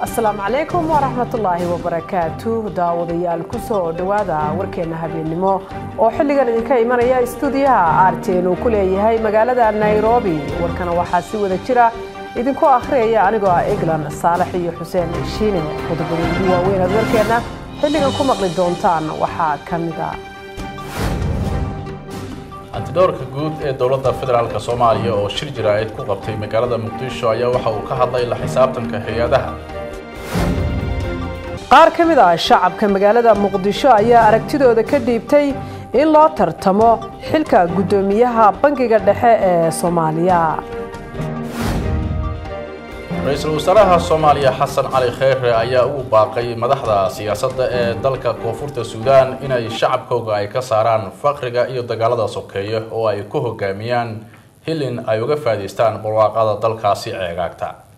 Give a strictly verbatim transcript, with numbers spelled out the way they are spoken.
السلام عليكم ورحمة الله وبركاته. داوديال كسو دوادا وركينا هبينمو oo xilligan idinka imanaya stuudiyaha arteen oo kuleeyahay magaalada Nairobi. warkana waxa si wada jira idinku akhriyay anigoo ah Eglan Saalax iyo Xuseen Shiine. qodobada waaweyn ee warkeena xilligan ku maqli doontaan waxa kamid ah antidoorka guud ee dawladda federaalka Soomaaliya oo shir jiraa'id ku qabtay magaalada Muqdisho ayaa waxa uu ka hadlay la xisaabtanka hay'adaha. qaar kamid ah shacabka magaalada Muqdisho ayaa aragtidooda ka dhiibtay in loo tartamo xilka gudoomiyaha bangiga dhexe ee Soomaaliya. Ra'iisul Wasaaraha Soomaaliya Xasan Cali Khayre ayaa ugu baaqay madaxda siyaasadda ee dalka Koonfurta Suudaan inay shacabkooda ay ka saaraan faqriga iyo dagaalada sokeeye oo ay ku hogaamiyaan hilin ay uga faa'iideystaan barwaaqada dalkaasi ceegaagta.